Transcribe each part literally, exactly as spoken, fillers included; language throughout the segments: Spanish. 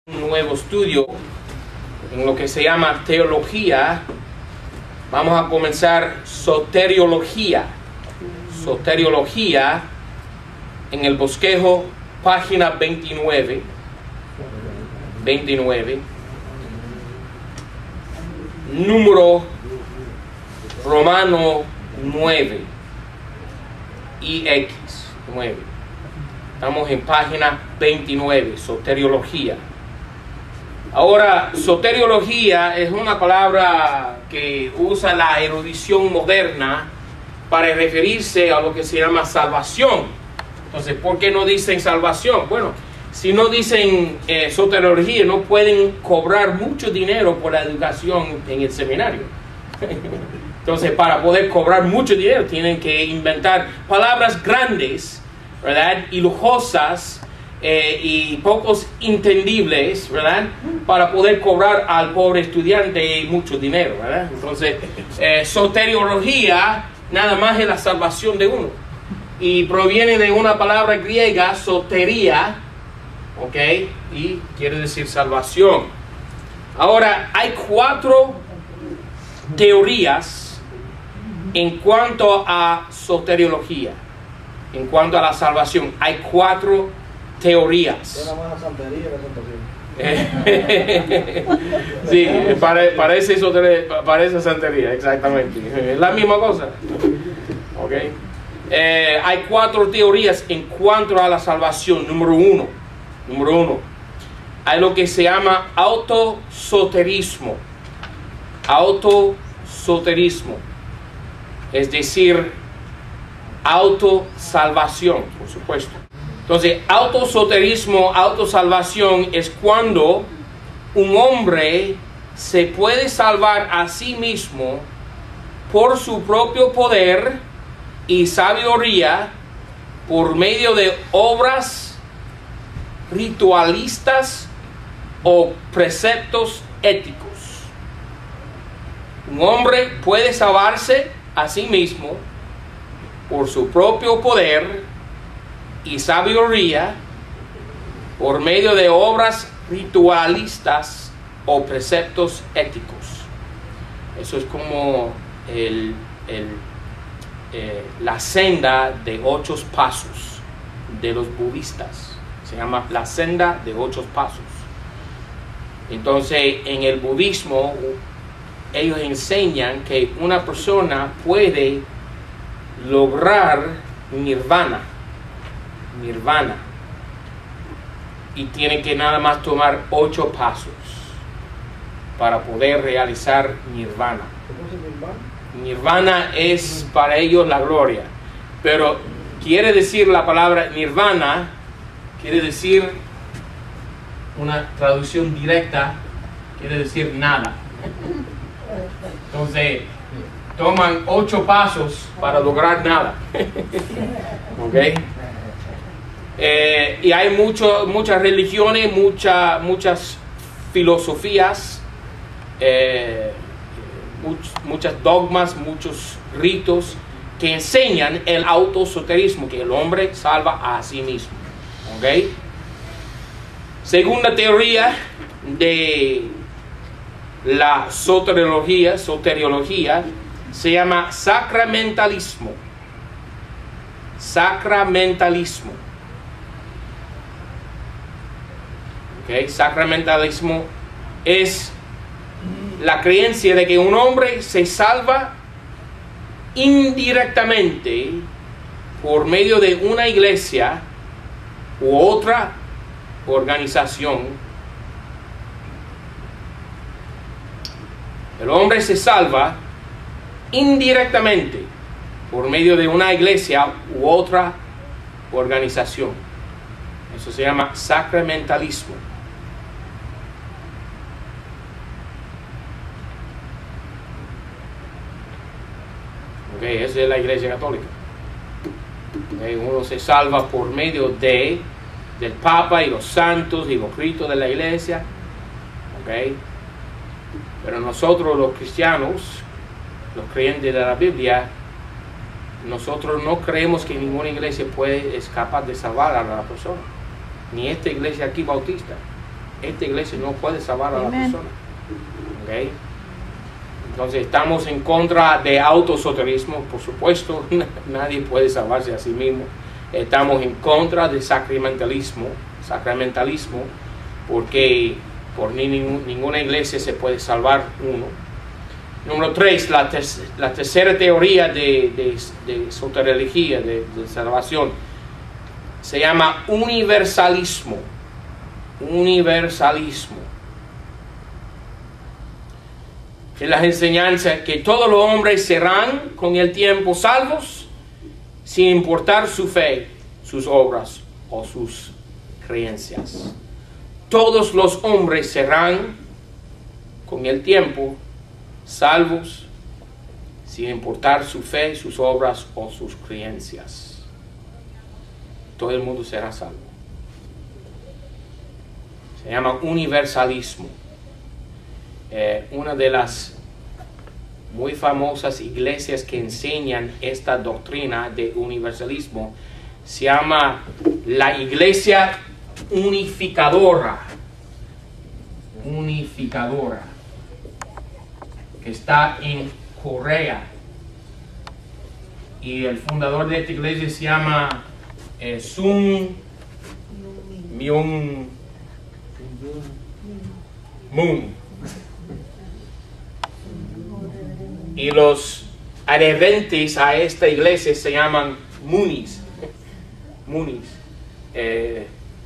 Un nuevo estudio en lo que se llama teología. Vamos a comenzar soteriología. Soteriología en el bosquejo, página veintinueve. veintinueve. Número romano nueve. I X nueve. Estamos en página veintinueve, soteriología. Ahora, soteriología es una palabra que usa la erudición moderna para referirse a lo que se llama salvación. Entonces, ¿por qué no dicen salvación? Bueno, si no dicen eh, soteriología, no pueden cobrar mucho dinero por la educación en el seminario. Entonces, para poder cobrar mucho dinero, tienen que inventar palabras grandes, ¿verdad? Y lujosas, Eh, y pocos entendibles, ¿verdad? Para poder cobrar al pobre estudiante mucho dinero, ¿verdad? Entonces, eh, soteriología nada más es la salvación de uno. Y proviene de una palabra griega, sotería, ¿ok? Y quiere decir salvación. Ahora, hay cuatro teorías en cuanto a soteriología, en cuanto a la salvación. Hay cuatro teorías. Sí, pare, parece, eso, parece santería, exactamente. Es la misma cosa. Okay. Eh, hay cuatro teorías en cuanto a la salvación. Número uno. Número uno. Hay lo que se llama autosoterismo. Autosoterismo. Es decir, autosalvación, por supuesto. Entonces, autosoterismo, autosalvación es cuando un hombre se puede salvar a sí mismo por su propio poder y sabiduría por medio de obras ritualistas o preceptos éticos. Un hombre puede salvarse a sí mismo por su propio poder y sabiduría por medio de obras ritualistas o preceptos éticos. Eso es como el, el, eh, la senda de ocho pasos de los budistas. Se llama la senda de ocho pasos. Entonces, en el budismo, ellos enseñan que una persona puede lograr nirvana. Nirvana, y tiene que nada más tomar ocho pasos para poder realizar nirvana. Nirvana es para ellos la gloria, pero quiere decir la palabra nirvana, quiere decir, una traducción directa, quiere decir nada. Entonces toman ocho pasos para lograr nada. ¿Ok? Eh, y hay mucho, muchas religiones, mucha, muchas filosofías, eh, much, muchas dogmas, muchos ritos que enseñan el autosoterismo, que el hombre salva a sí mismo. ¿Okay? Segunda teoría de la soteriología, soteriología se llama sacramentalismo. Sacramentalismo. Okay. Sacramentalismo es la creencia de que un hombre se salva indirectamente por medio de una iglesia u otra organización. El hombre se salva indirectamente por medio de una iglesia u otra organización. Eso se llama sacramentalismo. Okay, esa es la Iglesia Católica. Okay, uno se salva por medio de del Papa y los santos y los ritos de la Iglesia. Okay. Pero nosotros los cristianos, los creyentes de la Biblia, nosotros no creemos que ninguna iglesia puede, es capaz de salvar a la persona. Ni esta iglesia aquí bautista. esta iglesia no puede salvar a la Amen. persona. ¿Okay? Entonces estamos en contra de autosoterismo, por supuesto, nadie puede salvarse a sí mismo. Estamos en contra del sacramentalismo, sacramentalismo, porque por ni, ninguna iglesia se puede salvar uno. Número tres, la, ter la tercera teoría de, de, de soteriología, de, de salvación, se llama universalismo. Universalismo. Es la enseñanza que todos los hombres serán con el tiempo salvos, sin importar su fe, sus obras o sus creencias. Todos los hombres serán con el tiempo salvos, sin importar su fe, sus obras o sus creencias. Todo el mundo será salvo. Se llama universalismo. Eh, una de las muy famosas iglesias que enseñan esta doctrina de universalismo se llama la Iglesia Unificadora. Unificadora. Que está en Corea. Y el fundador de esta iglesia se llama eh, Sun Myung Moon. Y los adherentes a esta iglesia se llaman Moonies. Moonies. Eh,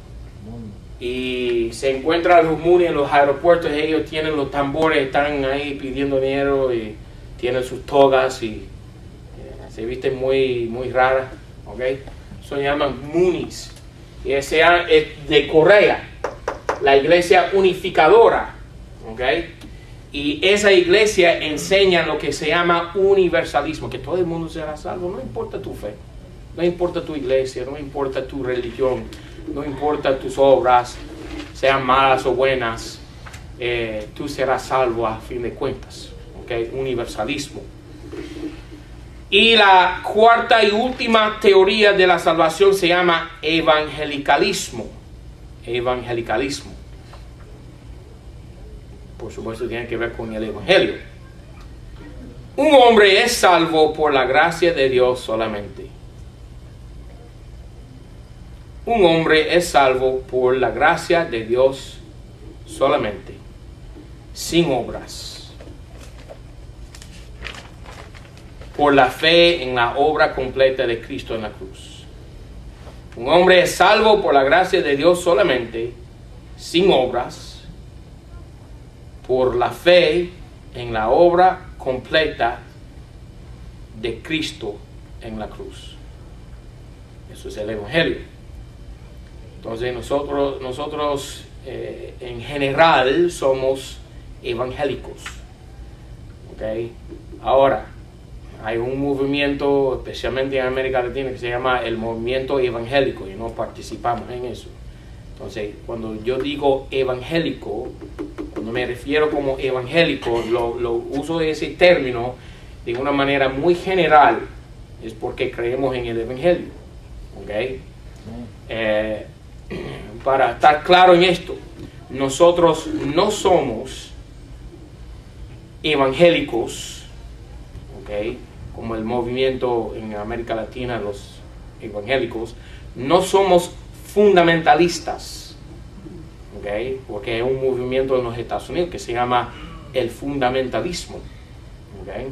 y se encuentran los Moonies en los aeropuertos. Ellos tienen los tambores, están ahí pidiendo dinero y tienen sus togas y eh, se visten muy, muy raras. ¿Okay? Se llaman Moonies. Y ese es de Corea, la iglesia unificadora. ¿Okay? Y esa iglesia enseña lo que se llama universalismo, que todo el mundo será salvo, no importa tu fe, no importa tu iglesia, no importa tu religión, no importa tus obras, sean malas o buenas, eh, tú serás salvo a fin de cuentas. ¿Okay? Universalismo. Y la cuarta y última teoría de la salvación se llama evangelicalismo. Evangelicalismo. Por supuesto tiene que ver con el evangelio. Un hombre es salvo por la gracia de Dios solamente. Un hombre es salvo por la gracia de Dios solamente, sin obras. Por la fe en la obra completa de Cristo en la cruz. Un hombre es salvo por la gracia de Dios solamente, sin obras, por la fe en la obra completa de Cristo en la cruz. Eso es el evangelio. Entonces nosotros, nosotros eh, en general somos evangélicos. ¿Okay? Ahora, hay un movimiento, especialmente en América Latina, que se llama el movimiento evangélico y no participamos en eso. Entonces, cuando yo digo evangélico, cuando me refiero como evangélico, lo, lo uso ese término de una manera muy general, es porque creemos en el evangelio. ¿Okay? Eh, para estar claro en esto, nosotros no somos evangélicos, ¿okay? Como el movimiento en América Latina, los evangélicos, no somos fundamentalistas, ¿okay? Porque hay un movimiento en los Estados Unidos que se llama el fundamentalismo. ¿Okay?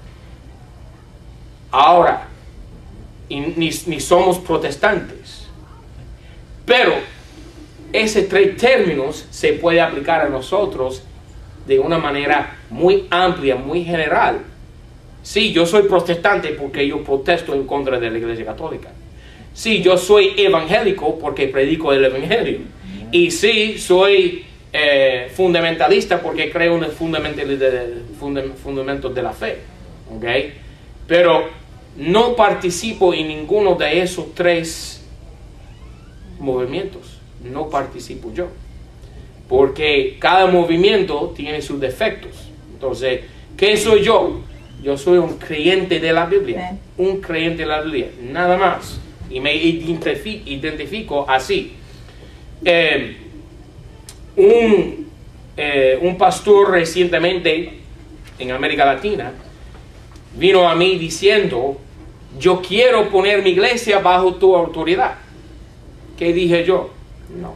Ahora, y ni, ni somos protestantes, pero esos tres términos se puede aplicar a nosotros de una manera muy amplia, muy general. Sí, yo soy protestante porque yo protesto en contra de la Iglesia Católica. Sí, yo soy evangélico porque predico el evangelio. Y sí, soy eh, fundamentalista porque creo en el fundamento de la fe. ¿Okay? Pero no participo en ninguno de esos tres movimientos. No participo yo. Porque cada movimiento tiene sus defectos. Entonces, ¿qué soy yo? Yo soy un creyente de la Biblia. Un creyente de la Biblia. Nada más. Y me identifico, identifico así. Eh, un, eh, un pastor recientemente en América Latina vino a mí diciendo, yo quiero poner mi iglesia bajo tu autoridad. ¿Qué dije yo? No.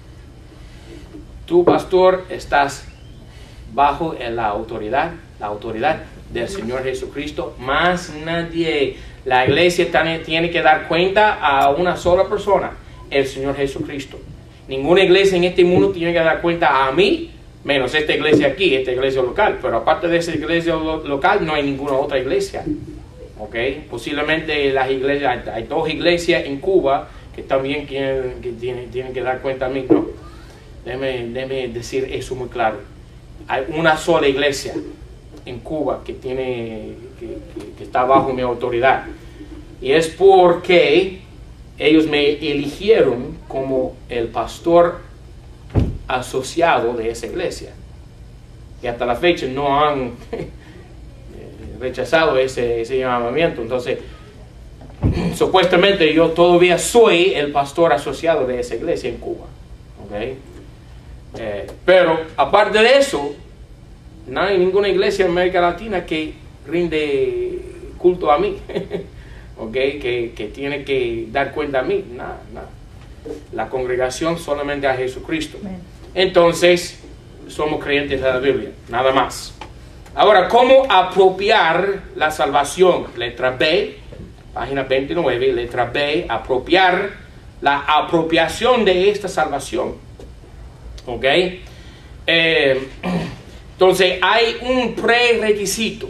Tú, pastor, estás bajo la autoridad, la autoridad del Señor Jesucristo, más nadie. La iglesia tiene que dar cuenta a una sola persona, el Señor Jesucristo. Ninguna iglesia en este mundo tiene que dar cuenta a mí, menos esta iglesia aquí, esta iglesia local. Pero aparte de esa iglesia lo local, no hay ninguna otra iglesia. ¿Ok? Posiblemente las iglesias, hay dos iglesias en Cuba que también quieren, que tienen, tienen que dar cuenta a mí. No, déjeme, déjeme decir eso muy claro. Hay una sola iglesia en Cuba que tiene que, que, que está bajo mi autoridad, y es porque ellos me eligieron como el pastor asociado de esa iglesia, y hasta la fecha no han rechazado ese, ese llamamiento. Entonces supuestamente yo todavía soy el pastor asociado de esa iglesia en Cuba. ¿Okay? Eh, pero aparte de eso, no hay ninguna iglesia en América Latina que rinde culto a mí, ¿okay? que, que tiene que dar cuenta a mí. Nada, nada. La congregación solamente a Jesucristo. Entonces, somos creyentes de la Biblia, nada más. Ahora, ¿cómo apropiar la salvación? Letra B, página veintinueve, letra B, apropiar, la apropiación de esta salvación. ¿Ok? Eh, entonces hay un prerequisito,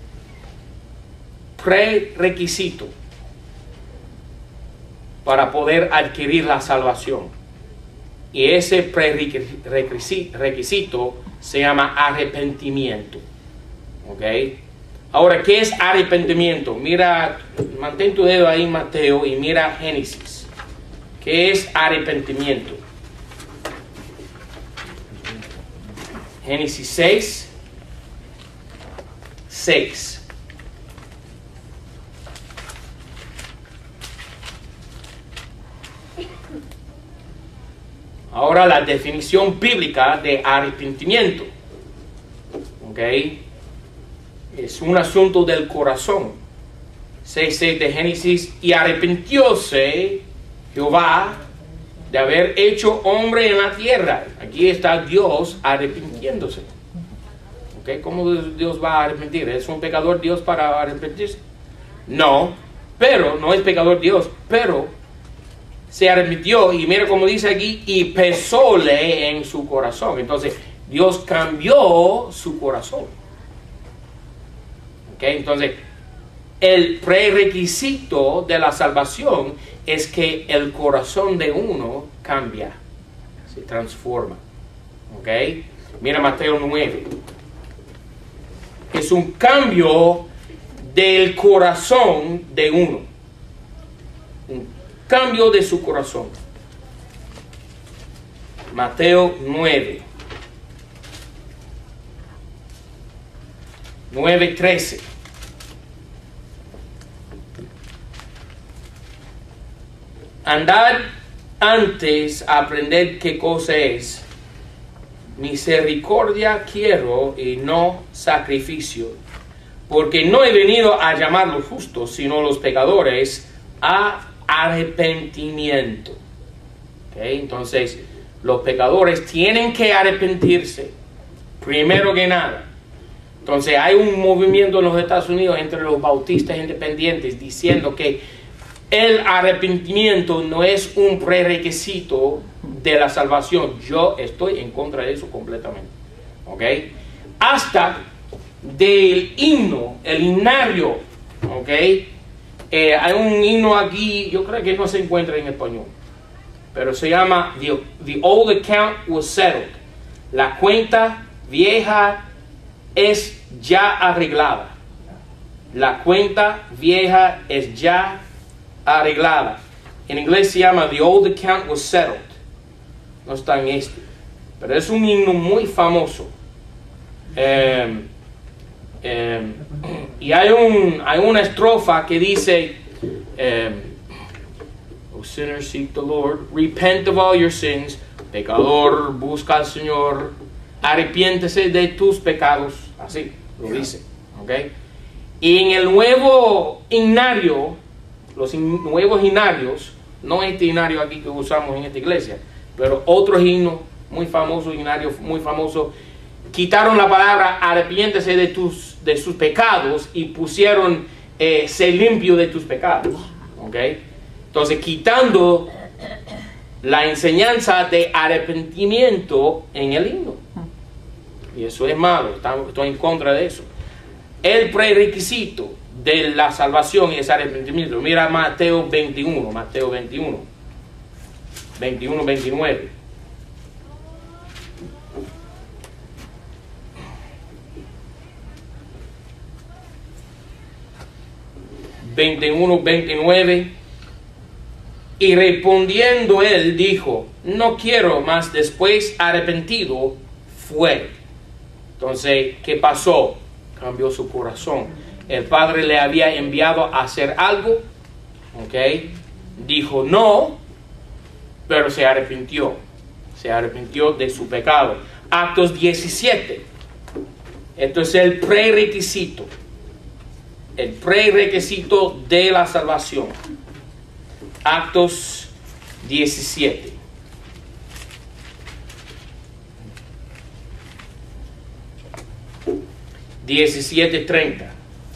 prerequisito para poder adquirir la salvación. Y ese prerequisito se llama arrepentimiento. ¿Ok? Ahora, ¿qué es arrepentimiento? Mira, mantén tu dedo ahí, Mateo, y mira Génesis. ¿Qué es arrepentimiento? Génesis seis, seis. Ahora la definición bíblica de arrepentimiento. ¿Ok? Es un asunto del corazón. seis seis de Génesis. Y arrepintióse Jehová de haber hecho hombre en la tierra. Aquí está Dios arrepintiéndose. ¿Okay? ¿Cómo Dios va a arrepentir? ¿Es un pecador Dios para arrepentirse? No, pero no es pecador Dios, pero se arrepintió, y mira cómo dice aquí, y pesóle en su corazón. Entonces Dios cambió su corazón. ¿Okay? Entonces el prerequisito de la salvación es que el corazón de uno cambia, se transforma. ¿Ok? Mira Mateo nueve. Es un cambio del corazón de uno. Un cambio de su corazón. Mateo nueve. nueve trece. Andad antes a aprender qué cosa es. Misericordia quiero y no sacrificio, porque no he venido a llamar los justos, sino los pecadores a arrepentimiento. ¿Okay? Entonces, los pecadores tienen que arrepentirse, primero que nada. Entonces, hay un movimiento en los Estados Unidos entre los bautistas independientes diciendo que el arrepentimiento no es un prerequisito de la salvación. Yo estoy en contra de eso completamente. ¿Ok? Hasta del himno, el himnario. ¿Ok? Eh, hay un himno aquí, yo creo que no se encuentra en español, pero se llama The, the Old Account Was Settled. La cuenta vieja es ya arreglada. La cuenta vieja es ya arreglada. En inglés se llama The Old Account Was Settled. No está en este, pero es un himno muy famoso. Eh, eh, y hay, un, hay una estrofa que dice, eh, O sinners, seek the Lord, repent of all your sins, pecador, busca al Señor, arrepiéntese de tus pecados, así lo dice, ¿ok? Y en el nuevo himnario, los hin- nuevos himnarios, no este himnario aquí que usamos en esta iglesia, pero otro himno muy famoso, himnario muy famoso, quitaron la palabra arrepiéntese de, tus, de sus pecados y pusieron eh, sé limpio de tus pecados, ¿ok? Entonces, quitando la enseñanza de arrepentimiento en el himno. Y eso es malo, estoy en contra de eso. El prerequisito de la salvación es arrepentimiento. Mira Mateo veintiuno, Mateo veintiuno, veintiuno, veintinueve. veintiuno, veintinueve. Y respondiendo él dijo, no quiero, más después arrepentido fue. Entonces, ¿qué pasó? Cambió su corazón. El padre le había enviado a hacer algo, ¿ok? Dijo no, pero se arrepintió. Se arrepintió de su pecado. Actos diecisiete. Esto es el prerequisito. El prerequisito de la salvación. Actos diecisiete. diecisiete treinta.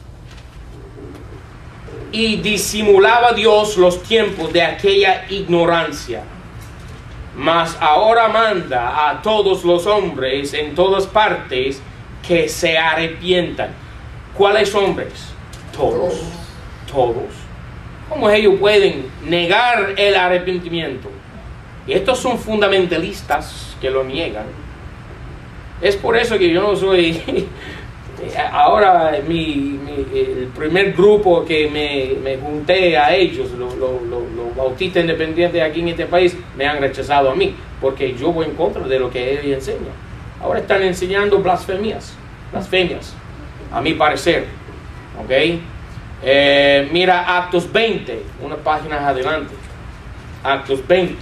Y disimulaba Dios los tiempos de aquella ignorancia, mas ahora manda a todos los hombres en todas partes que se arrepientan. ¿Cuáles hombres? Todos. Todos. ¿Cómo ellos pueden negar el arrepentimiento? Y estos son fundamentalistas que lo niegan. Es por eso que yo no soy... Ahora mi, mi, el primer grupo que me, me junté a ellos, los lo, lo, lo bautistas independientes aquí en este país, me han rechazado a mí, porque yo voy en contra de lo que ellos enseñan. Ahora están enseñando blasfemias, blasfemias, a mi parecer. ¿Ok? Eh, mira Actos veinte, unas páginas adelante. Actos veinte.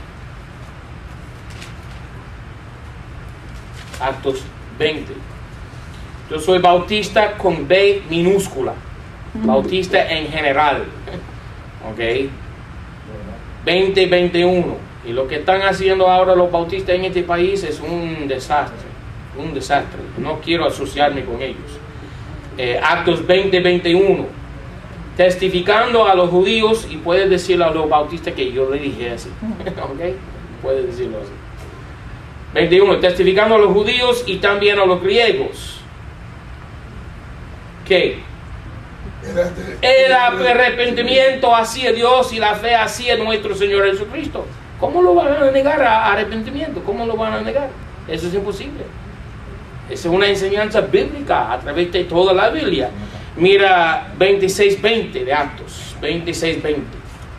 Actos veinte. Yo soy bautista con B minúscula. Bautista en general. ¿Ok? veinte, veintiuno. Y lo que están haciendo ahora los bautistas en este país es un desastre. Un desastre. No quiero asociarme con ellos. Eh, Actos veinte, veintiuno. Testificando a los judíos, y puedes decirlo a los bautistas que yo le dije así. ¿Ok? Puedes decirlo así. veintiuno. Testificando a los judíos y también a los griegos. ¿Qué? El arrepentimiento hacia Dios y la fe hacia nuestro Señor Jesucristo. ¿Cómo lo van a negar a arrepentimiento? ¿Cómo lo van a negar? Eso es imposible. Esa es una enseñanza bíblica a través de toda la Biblia. Mira veintiséis veinte de Actos. veintiséis veinte.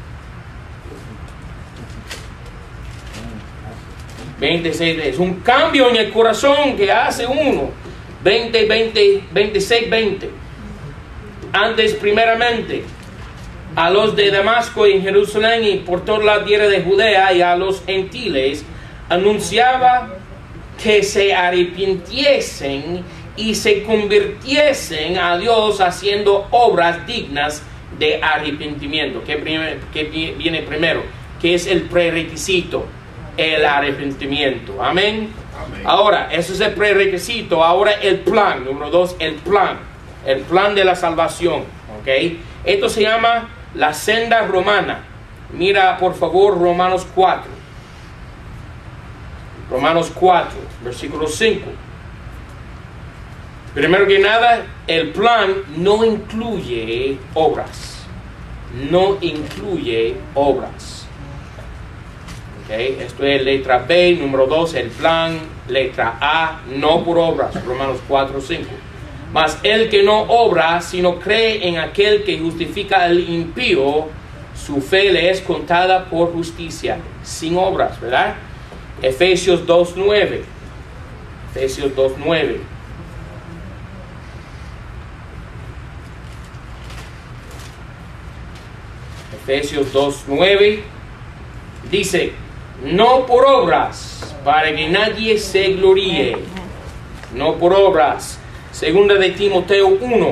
veintiséis veinte. Es un cambio en el corazón que hace uno. veinte, veinte, veintiséis veinte. Antes, primeramente, a los de Damasco y en Jerusalén y por toda la tierra de Judea y a los gentiles, anunciaba que se arrepintiesen y se convirtiesen a Dios haciendo obras dignas de arrepentimiento. ¿Qué, primer, qué viene primero? ¿Qué es el prerequisito? El arrepentimiento. Amén. Amén. Ahora, eso es el prerequisito. Ahora el plan. Número dos, el plan. El plan de la salvación. ¿Ok? Esto se llama la senda romana. Mira, por favor, Romanos cuatro. Romanos cuatro, versículo cinco. Primero que nada, el plan no incluye obras. No incluye obras. Okay. Esto es letra B. Número dos, el plan. Letra A, no por obras. Romanos cuatro, cinco. Mas el que no obra, sino cree en aquel que justifica al impío, su fe le es contada por justicia, sin obras, ¿verdad? Efesios dos, nueve. Efesios dos, nueve. Efesios dos, nueve. Dice, no por obras, para que nadie se gloríe. No por obras. Segunda de Timoteo uno.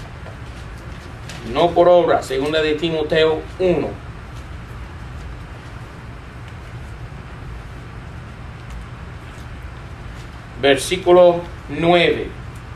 No por obras. Segunda de Timoteo uno. Versículo nueve.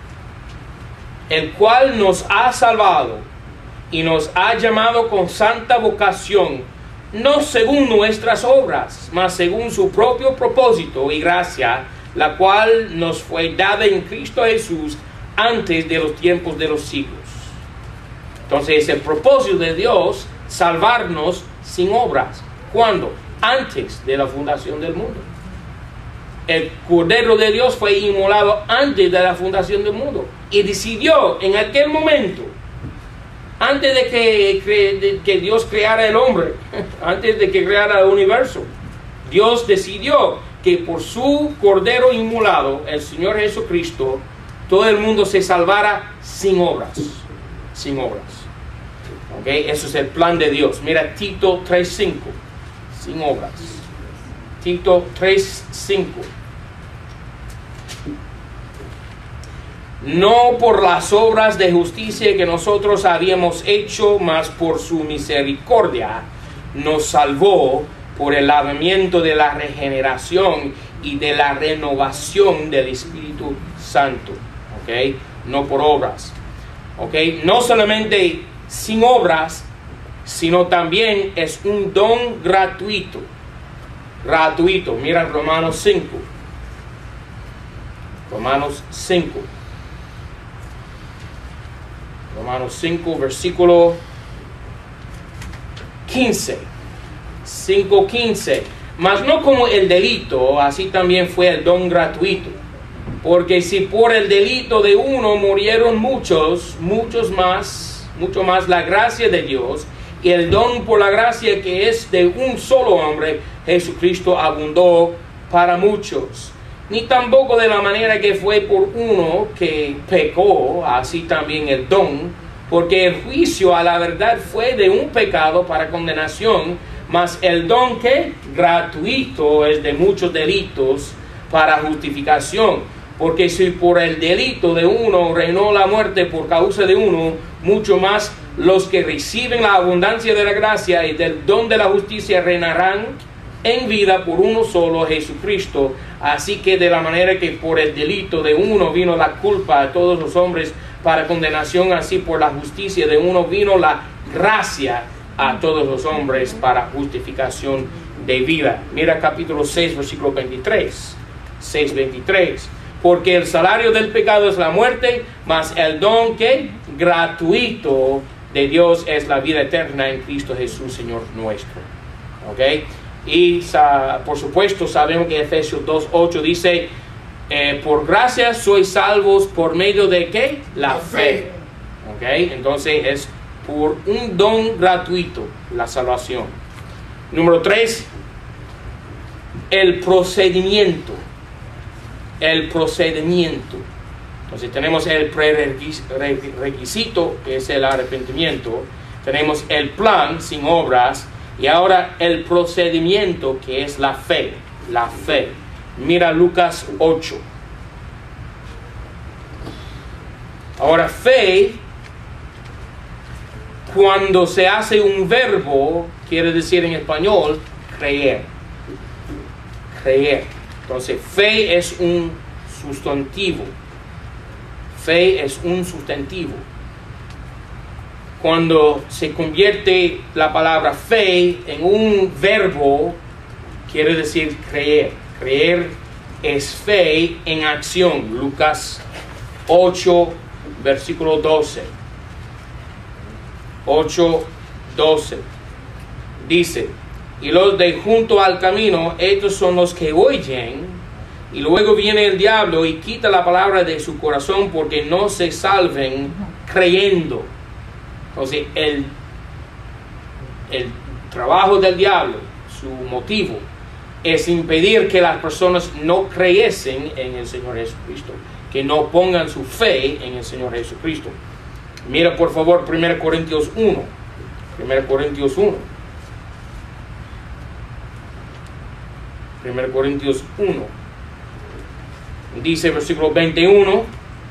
El cual nos ha salvado y nos ha llamado con santa vocación, no según nuestras obras, mas según su propio propósito y gracia, la cual nos fue dada en Cristo Jesús antes de los tiempos de los siglos. Entonces es el propósito de Dios salvarnos sin obras. ¿Cuándo? Antes de la fundación del mundo. El Cordero de Dios fue inmolado antes de la fundación del mundo y decidió en aquel momento, antes de que, de que Dios creara el hombre, antes de que creara el universo, Dios decidió que por su Cordero inmolado, el Señor Jesucristo, todo el mundo se salvara sin obras. Sin obras. ¿Ok? Eso es el plan de Dios. Mira Tito tres cinco. Sin obras. Tito tres cinco. No por las obras de justicia que nosotros habíamos hecho, mas por su misericordia nos salvó por el lavamiento de la regeneración y de la renovación del Espíritu Santo. ¿Ok? No por obras. ¿Ok? No solamente sin obras, sino también es un don gratuito. Gratuito. Mira Romanos cinco. Romanos cinco. Romanos cinco, versículo quince. cinco quince. Mas no como el delito, así también fue el don gratuito. Porque si por el delito de uno murieron muchos, muchos más, mucho más la gracia de Dios, y el don por la gracia que es de un solo hombre, Jesucristo, abundó para muchos. Ni tampoco de la manera que fue por uno que pecó, así también el don, porque el juicio a la verdad fue de un pecado para condenación, mas el don que gratuito es de muchos delitos para justificación. Porque si por el delito de uno reinó la muerte por causa de uno, mucho más los que reciben la abundancia de la gracia y del don de la justicia reinarán en vida por uno solo, Jesucristo. Así que de la manera que por el delito de uno vino la culpa a todos los hombres para condenación, así por la justicia de uno vino la gracia a todos los hombres para justificación de vida. Mira capítulo seis, versículo veintitrés. seis, veintitrés. Porque el salario del pecado es la muerte, mas el don que gratuito de Dios es la vida eterna en Cristo Jesús, Señor nuestro. ¿Ok? Y por supuesto sabemos que Efesios dos ocho dice, eh, por gracia sois salvos por medio de ¿qué? La fe. ¿Ok? Entonces es por un don gratuito la salvación. Número tres, el procedimiento. El procedimiento. Entonces tenemos el prerequisito, que es el arrepentimiento. Tenemos el plan sin obras. Y ahora el procedimiento, que es la fe. La fe. Mira Lucas ocho. Ahora fe, cuando se hace un verbo, quiere decir en español, creer. Creer. Entonces, fe es un sustantivo. Fe es un sustantivo. Cuando se convierte la palabra fe en un verbo, quiere decir creer. Creer es fe en acción. Lucas ocho, versículo doce. ocho, doce. Dice, y los de junto al camino, estos son los que oyen, y luego viene el diablo y quita la palabra de su corazón porque no se salven creyendo. Entonces el, el trabajo del diablo, su motivo, es impedir que las personas no creyesen en el Señor Jesucristo, que no pongan su fe en el Señor Jesucristo. Mira por favor primera Corintios uno. primera Corintios uno. primera Corintios uno. Dice versículo veintiuno,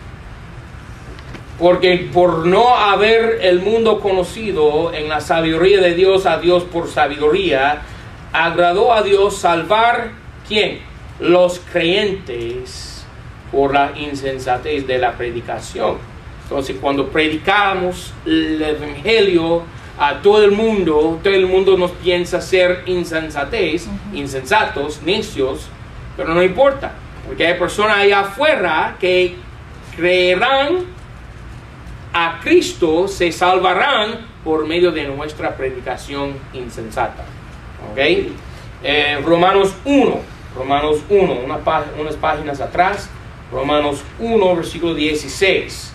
porque por no haber el mundo conocido en la sabiduría de Dios a Dios por sabiduría, agradó a Dios salvar, ¿quién? Los creyentes por la insensatez de la predicación. Entonces, cuando predicamos el evangelio a todo el mundo, todo el mundo nos piensa ser insensatez, uh-huh. insensatos, necios, pero no importa, porque hay personas allá afuera que creerán a Cristo, se salvarán por medio de nuestra predicación insensata. ¿Ok? Eh, Romanos uno, Romanos uno, una pá unas páginas atrás, Romanos uno, versículo dieciséis.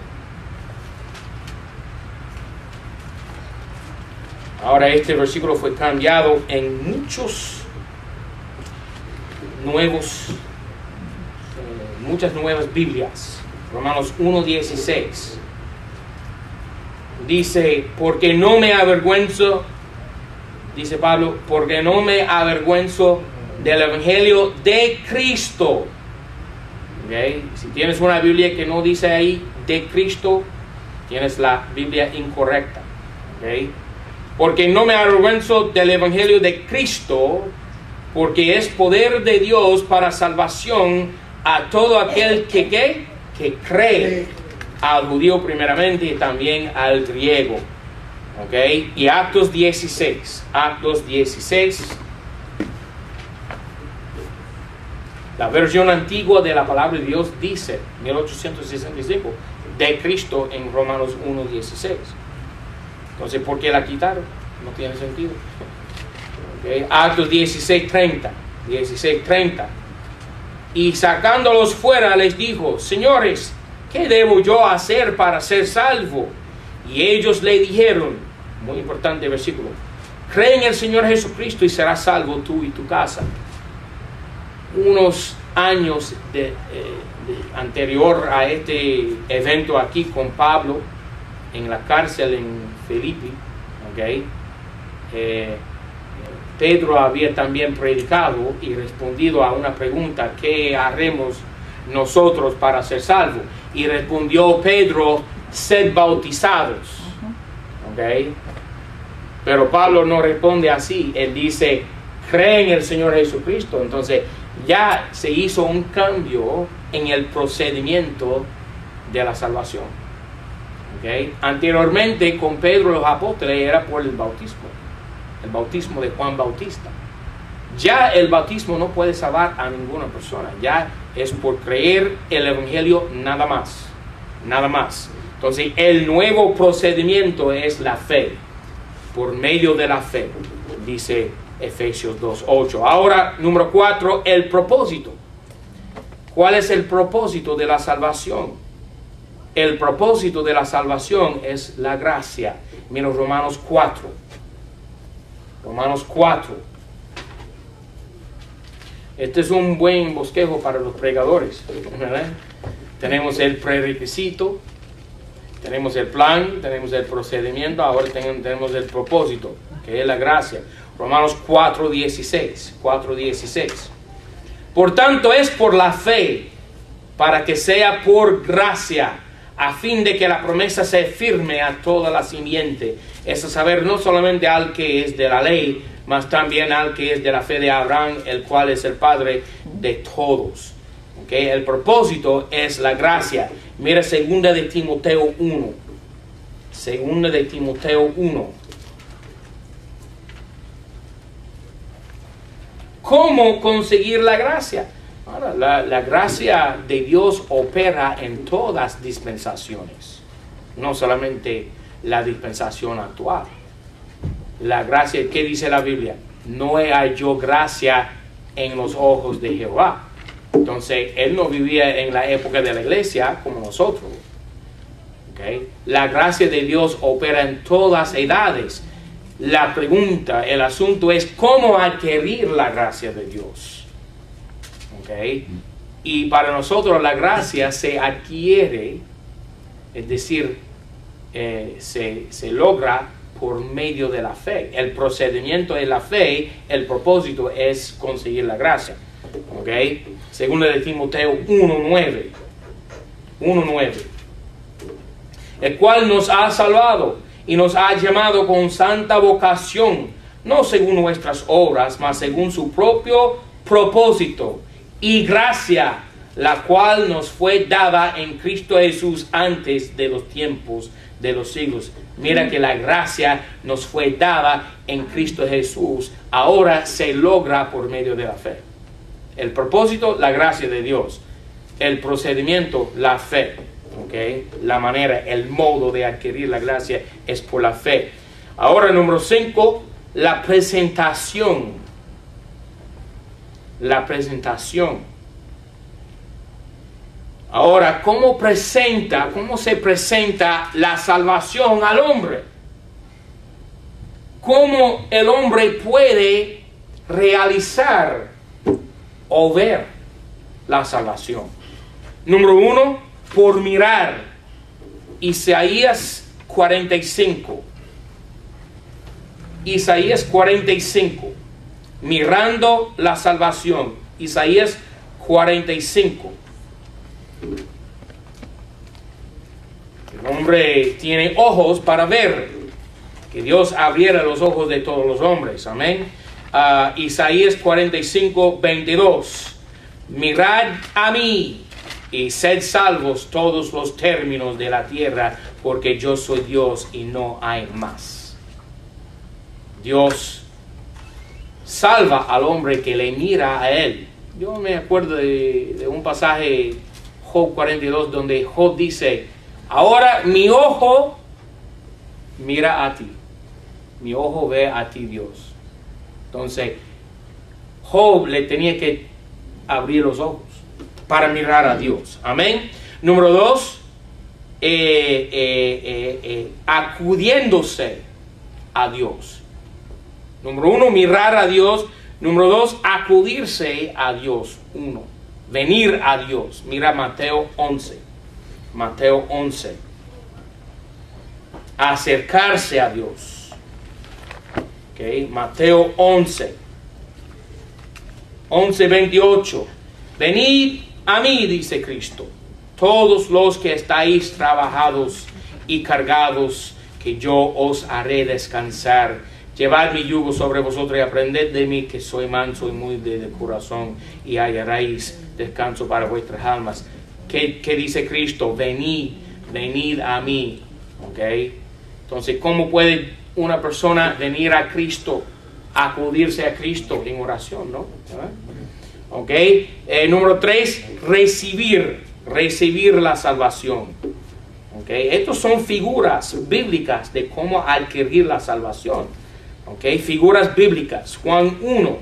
Ahora este versículo fue cambiado en muchos nuevos, eh, muchas nuevas Biblias. Romanos uno, dieciséis. Dice, porque no me avergüenzo, dice Pablo, porque no me avergüenzo del evangelio de Cristo. ¿Okay? Si tienes una Biblia que no dice ahí de Cristo, tienes la Biblia incorrecta. ¿Okay? Porque no me avergüenzo del evangelio de Cristo, porque es poder de Dios para salvación a todo aquel que, que, que cree, al judío primeramente y también al griego. ¿Ok? Y Actos dieciséis, Actos dieciséis, la versión antigua de la palabra de Dios dice, mil ochocientos sesenta y cinco, de Cristo en Romanos uno, dieciséis. Entonces, ¿por qué la quitaron? No tiene sentido. ¿Okay? Actos dieciséis, treinta. dieciséis, treinta. Y sacándolos fuera les dijo, señores, ¿qué debo yo hacer para ser salvo? Y ellos le dijeron, muy importante versículo, cree en el Señor Jesucristo y serás salvo tú y tu casa. Unos años de, eh, de, anterior a este evento aquí con Pablo, en la cárcel en Filipi, ¿okay? eh, Pedro había también predicado y respondido a una pregunta, ¿qué haremos nosotros para ser salvos? Y respondió Pedro, sed bautizados. ¿Okay? Pero Pablo no responde así, él dice, cree en el Señor Jesucristo. Entonces ya se hizo un cambio en el procedimiento de la salvación. ¿Okay? Anteriormente con Pedro los apóstoles era por el bautismo, el bautismo de Juan Bautista. Ya el bautismo no puede salvar a ninguna persona, ya es por creer el evangelio nada más, nada más. Entonces el nuevo procedimiento es la fe, por medio de la fe, dice Efesios dos, ocho. Ahora, número cuatro, el propósito. ¿Cuál es el propósito de la salvación? El propósito de la salvación es la gracia. Mira Romanos cuatro. Romanos cuatro. Este es un buen bosquejo para los predicadores, ¿verdad? Tenemos el prerequisito, tenemos el plan, tenemos el procedimiento, ahora tenemos el propósito, que es la gracia. Romanos cuatro, dieciséis. cuatro, dieciséis. Por tanto, es por la fe, para que sea por gracia, a fin de que la promesa sea firme a toda la simiente. Es a saber, no solamente al que es de la ley, mas también al que es de la fe de Abraham, el cual es el Padre de todos. ¿Okay? El propósito es la gracia. Mira segunda de Timoteo uno. Segunda de Timoteo uno. ¿Cómo conseguir la gracia? Ahora, la, la gracia de Dios opera en todas dispensaciones, no solamente la dispensación actual. La gracia, ¿qué dice la Biblia? No halló gracia en los ojos de Jehová. Entonces, él no vivía en la época de la iglesia como nosotros. ¿Okay? La gracia de Dios opera en todas edades. La pregunta, el asunto es cómo adquirir la gracia de Dios. ¿Okay? Y para nosotros la gracia se adquiere, es decir, eh, se, se logra por medio de la fe. El procedimiento de la fe, el propósito es conseguir la gracia. ¿Ok? Segundo de Timoteo uno nueve. uno nueve. El cual nos ha salvado y nos ha llamado con santa vocación, no según nuestras obras, mas según su propio propósito y gracia, la cual nos fue dada en Cristo Jesús antes de los tiempos de los siglos. Mira que la gracia nos fue dada en Cristo Jesús. Ahora se logra por medio de la fe. El propósito, la gracia de Dios. El procedimiento, la fe. ¿Okay? La manera, el modo de adquirir la gracia es por la fe. Ahora, número cinco, la presentación. La presentación. Ahora, ¿cómo presenta, cómo se presenta la salvación al hombre? ¿Cómo el hombre puede realizar o ver la salvación? Número uno, por mirar. Isaías cuarenta y cinco. Isaías cuarenta y cinco. Mirando la salvación. Isaías cuarenta y cinco. El hombre tiene ojos para ver. Que Dios abriera los ojos de todos los hombres. Amén. Uh, Isaías cuarenta y cinco, veintidós. Mirad a mí y sed salvos todos los términos de la tierra, porque yo soy Dios y no hay más. Dios salva al hombre que le mira a él. Yo me acuerdo de, de un pasaje, Job cuarenta y dos, donde Job dice: ahora mi ojo mira a ti, mi ojo ve a ti, Dios. Entonces Job le tenía que abrir los ojos para mirar a Dios. Amén. Número dos, eh, eh, eh, eh, acudiéndose a Dios. Número uno, mirar a Dios. Número dos, acudirse a Dios. Uno, venir a Dios. Mira Mateo once. Mateo once. Acercarse a Dios. Okay. Mateo once. once, veintiocho. Venid a mí, dice Cristo, todos los que estáis trabajados y cargados, que yo os haré descansar. Llevad mi yugo sobre vosotros y aprended de mí, que soy manso y muy de, de corazón, y hallaréis descanso para vuestras almas. ¿Qué, qué dice Cristo? Venid, venid a mí. ¿Okay? Entonces, ¿cómo puede una persona venir a Cristo, acudirse a Cristo en oración? ¿No? ¿Ah? Ok, eh, número tres, recibir, recibir la salvación. Ok, estos son figuras bíblicas de cómo adquirir la salvación. Ok, figuras bíblicas. Juan uno.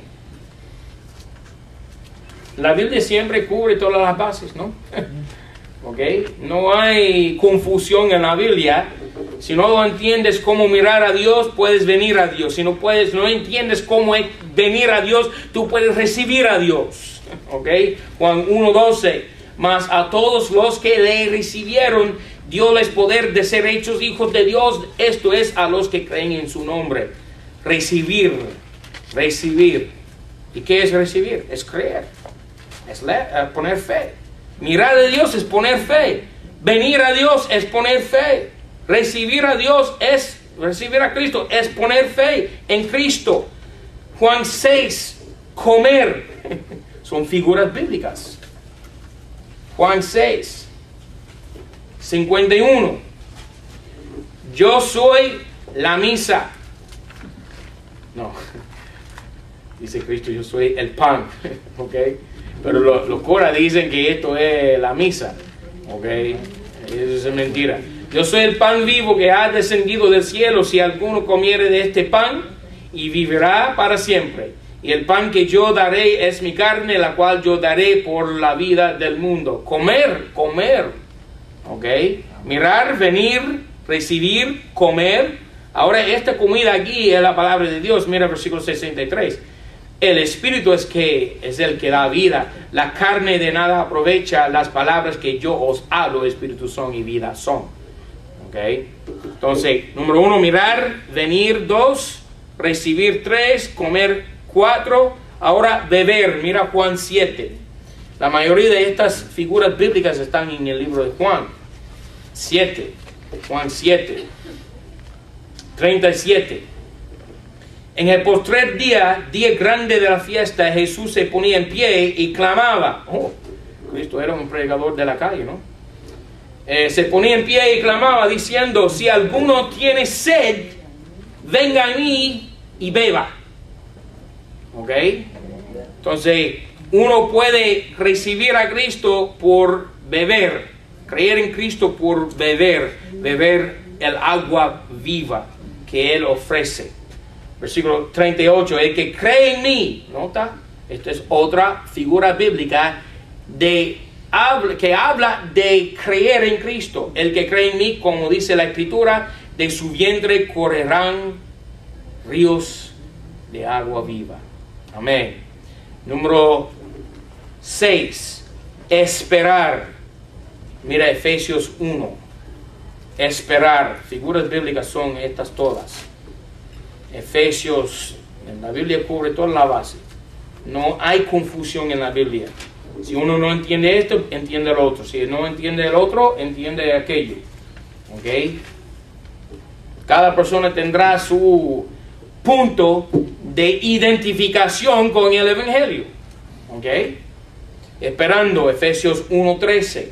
La Biblia siempre cubre todas las bases, ¿no? Ok, no hay confusión en la Biblia. Si no entiendes cómo mirar a Dios, puedes venir a Dios. Si no puedes, no entiendes cómo venir a Dios, tú puedes recibir a Dios. ¿Ok? Juan uno, doce. Mas a todos los que le recibieron, dióles poder de ser hechos hijos de Dios. Esto es, a los que creen en su nombre. Recibir. Recibir. ¿Y qué es recibir? Es creer. Es leer, uh, poner fe. Mirar a Dios es poner fe. Venir a Dios es poner fe. Recibir a Dios es, recibir a Cristo es poner fe en Cristo. Juan seis, comer. Son figuras bíblicas. Juan seis, cincuenta y uno. Yo soy la misa. No. Dice Cristo, yo soy el pan. Ok. Pero los lo curas dicen que esto es la misa. Ok. Eso es mentira. Yo soy el pan vivo que ha descendido del cielo. Si alguno comiere de este pan, y vivirá para siempre. Y el pan que yo daré es mi carne, la cual yo daré por la vida del mundo. Comer, comer. ¿Ok? Mirar, venir, recibir, comer. Ahora esta comida aquí es la palabra de Dios. Mira el versículo sesenta y tres. El espíritu es que es el que da vida. La carne de nada aprovecha. Las palabras que yo os hablo, espíritu son y vida son. ¿Ok? ¿Ok? Entonces, número uno, mirar, venir, dos, recibir, tres, comer, cuatro, ahora beber, mira Juan siete. La mayoría de estas figuras bíblicas están en el libro de Juan siete, Juan siete, treinta y siete. En el postrer día, día grande de la fiesta, Jesús se ponía en pie y clamaba. Oh, Cristo era un predicador de la calle, ¿no? Eh, se ponía en pie y clamaba diciendo, si alguno tiene sed, venga a mí y beba. ¿Ok? Entonces, uno puede recibir a Cristo por beber, creer en Cristo por beber, beber el agua viva que Él ofrece. Versículo treinta y ocho, el que cree en mí, nota, esta es otra figura bíblica de, que habla de creer en Cristo. El que cree en mí, como dice la Escritura, de su vientre correrán ríos de agua viva. Amén. Número seis, esperar. Mira Efesios uno. Esperar. Figuras bíblicas son estas todas. Efesios, en la Biblia cubre toda la base. No hay confusión en la Biblia. Si uno no entiende esto, entiende el otro. Si no entiende el otro, entiende aquello. ¿Ok? Cada persona tendrá su punto de identificación con el Evangelio. ¿Ok? Esperando, Efesios uno trece,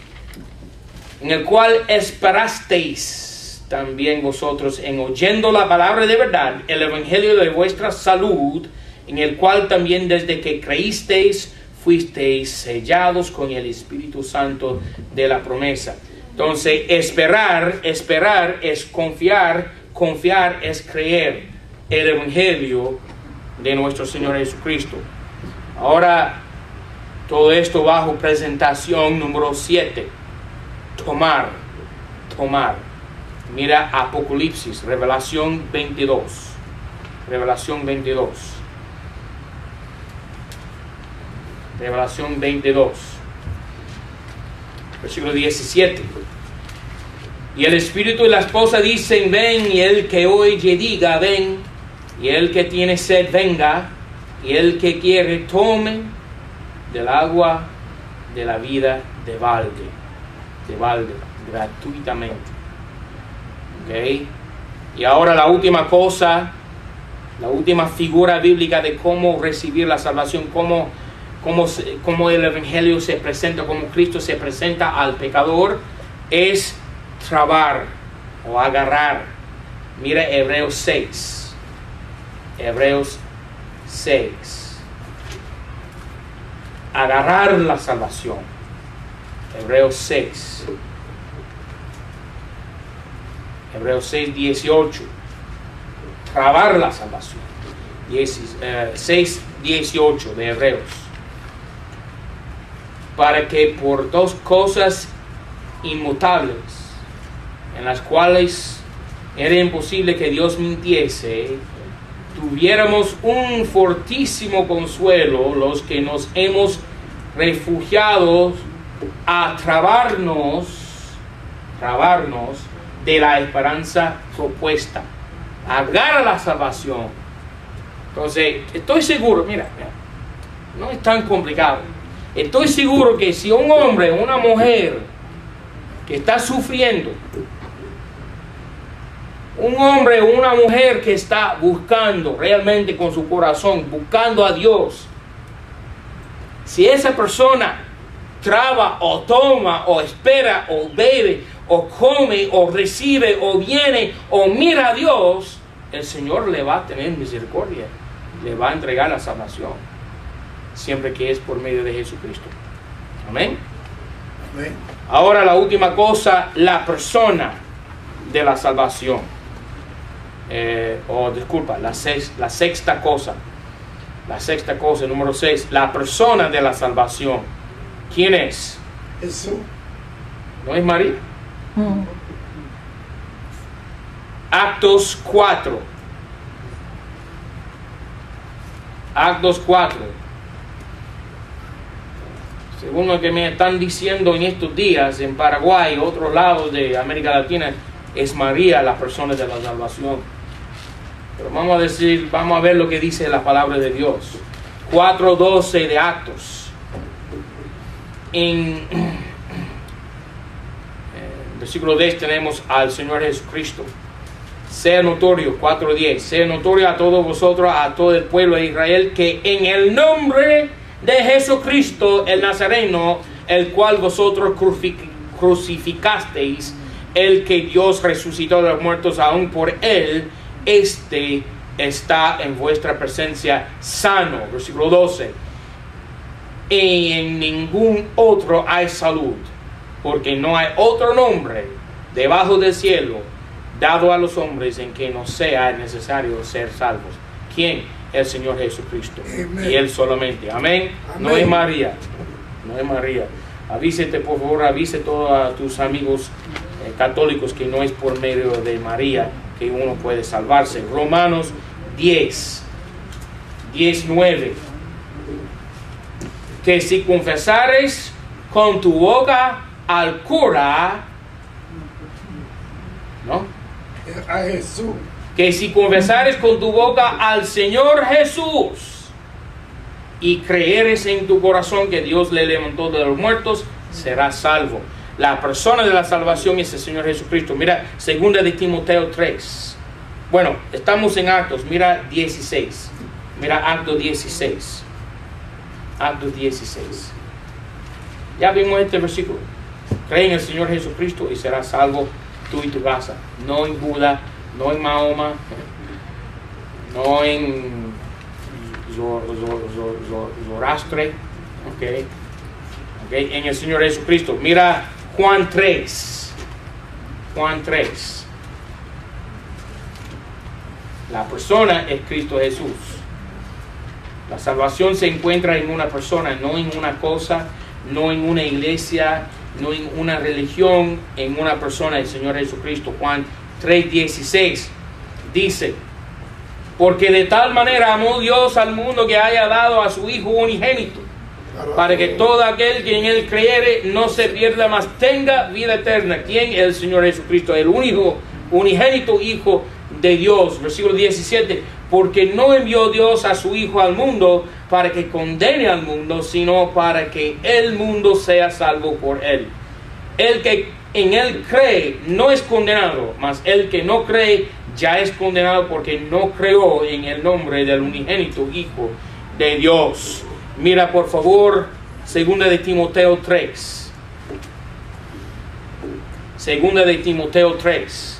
en el cual esperasteis también vosotros en oyendo la palabra de verdad, el Evangelio de vuestra salud, en el cual también desde que creísteis, fuisteis sellados con el Espíritu Santo de la promesa. Entonces, esperar, esperar es confiar, confiar es creer el Evangelio de nuestro Señor Jesucristo. Ahora, todo esto bajo presentación número siete. Tomar, tomar. Mira Apocalipsis, Revelación veintidós. Revelación veintidós. Revelación veintidós. Versículo diecisiete. Y el Espíritu y la esposa dicen, ven, y el que oye diga, ven, y el que tiene sed venga, y el que quiere tome del agua de la vida de balde, de balde, gratuitamente. ¿Ok? Y ahora la última cosa, la última figura bíblica de cómo recibir la salvación, cómo, cómo, cómo el Evangelio se presenta, cómo Cristo se presenta al pecador, es trabar o agarrar. Mira Hebreos seis. Hebreos seis. Agarrar la salvación. Hebreos seis. Hebreos seis, dieciocho. Trabar la salvación. seis, dieciocho de Hebreos. Para que por dos cosas inmutables, en las cuales era imposible que Dios mintiese, tuviéramos un fortísimo consuelo los que nos hemos refugiado a trabarnos, trabarnos de la esperanza propuesta. Agarra la salvación. Entonces, estoy seguro, mira, mira, no es tan complicado. Estoy seguro que si un hombre o una mujer que está sufriendo, un hombre o una mujer que está buscando realmente con su corazón, buscando a Dios, si esa persona traba o toma o espera o bebe o come o recibe o viene o mira a Dios, el Señor le va a tener misericordia, le va a entregar la salvación, siempre que es por medio de Jesucristo. Amén. Amén. Ahora la última cosa, la persona de la salvación. Eh, o oh, disculpa, la, seis, la sexta cosa. La sexta cosa, número seis, la persona de la salvación. ¿Quién es? Jesús. ¿No es María? Mm. Actos cuatro. Actos cuatro. Según lo que me están diciendo en estos días, en Paraguay, otros lados de América Latina, es María la persona de la salvación. Pero vamos a decir, vamos a ver lo que dice la palabra de Dios. cuatro doce de Actos. En versículo diez tenemos al Señor Jesucristo. Sea notorio, cuatro diez, sea notorio a todos vosotros, a todo el pueblo de Israel, que en el nombre de Jesucristo el Nazareno, el cual vosotros crucificasteis, el que Dios resucitó de los muertos, aún por él, este está en vuestra presencia sano. Versículo doce. Y en ningún otro hay salud, porque no hay otro nombre debajo del cielo dado a los hombres en que no sea necesario ser salvos. ¿Quién? El Señor Jesucristo. Amén. Y Él solamente. Amén. Amén. No es María. No es María. Avísete, por favor, avise a todos tus amigos eh, católicos que no es por medio de María que uno puede salvarse. Romanos diez, diez, nueve. Que si confesares con tu boca al cura, ¿no? A Jesús. Que si confesares con tu boca al Señor Jesús y creeres en tu corazón que Dios le levantó de los muertos, serás salvo. La persona de la salvación es el Señor Jesucristo. Mira, segunda de Timoteo tres. Bueno, estamos en Actos, mira dieciséis. Mira Actos dieciséis. Actos dieciséis. Ya vimos este versículo. Cree en el Señor Jesucristo y serás salvo tú y tu casa. No en Buda, no en Mahoma, no en Zoroastre, okay. Okay. En el Señor Jesucristo. Mira Juan tres. Juan tres. La persona es Cristo Jesús. La salvación se encuentra en una persona, no en una cosa, no en una iglesia, no en una religión, en una persona, el Señor Jesucristo. Juan tres dieciséis dice: porque de tal manera amó Dios al mundo que haya dado a su Hijo unigénito, para que todo aquel que en Él creyere no se pierda, mas tenga vida eterna. ¿Quién? El Señor Jesucristo, el único, unigénito Hijo de Dios. Versículo diecisiete: porque no envió Dios a su Hijo al mundo para que condene al mundo, sino para que el mundo sea salvo por Él. El que en Él cree no es condenado, mas el que no cree ya es condenado porque no creó en el nombre del unigénito Hijo de Dios. Mira por favor, segunda de Timoteo tres. Segunda de Timoteo tres.